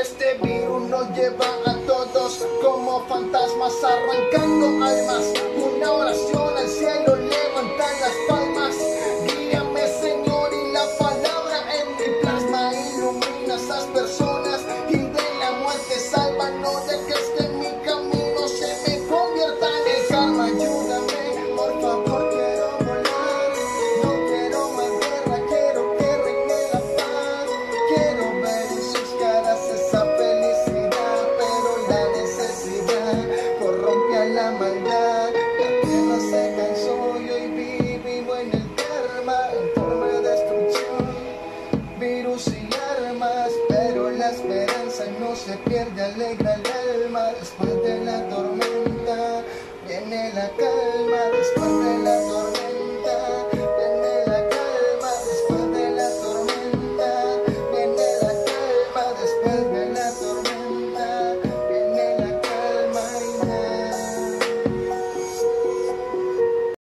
Este virus nos lleva a todos como fantasmas, arrancando almas. Una oración al cielo, levantan las palmas. Guíame, Señor, y la palabra en mi plasma ilumina a esas personas y de la muerte salva. No dejes que mi camino se me convierta en el karma. Ayúdame, por favor, quiero volar. No quiero más guerra, quiero que reine la paz. Quiero ver en sus caras esa felicidad, pero la necesidad corrompe a la maldad. La tierra se cansó y hoy vivimos en el karma, en forma de destrucción, virus y armas, pero la esperanza no se pierde, alegra el alma. Después de la tormenta viene la calma, después